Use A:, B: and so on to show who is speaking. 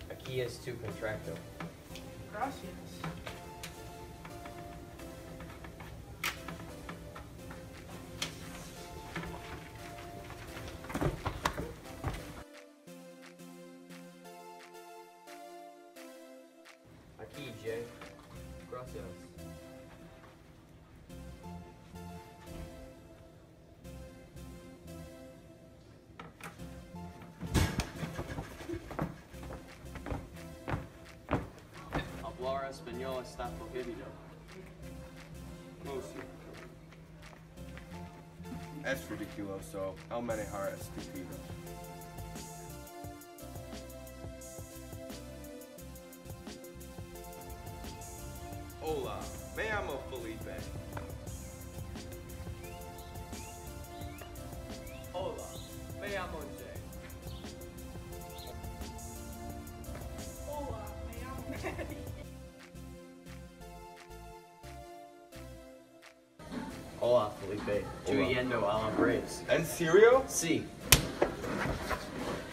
A: Aquí es tu contrato.
B: Gracias.
A: Aquí, Jay. Gracias.
C: Hablar español está prohibido. Close.
D: Es ridiculoso. El manejar estúpido.
E: Hola, me llamo Felipe.
A: Hola, me llamo Jay.
B: Hola, me llamo Mary.
A: Hola, Felipe. Estoy
E: Hola.
A: yendo a la Braves.
E: ¿En serio?
A: Sí.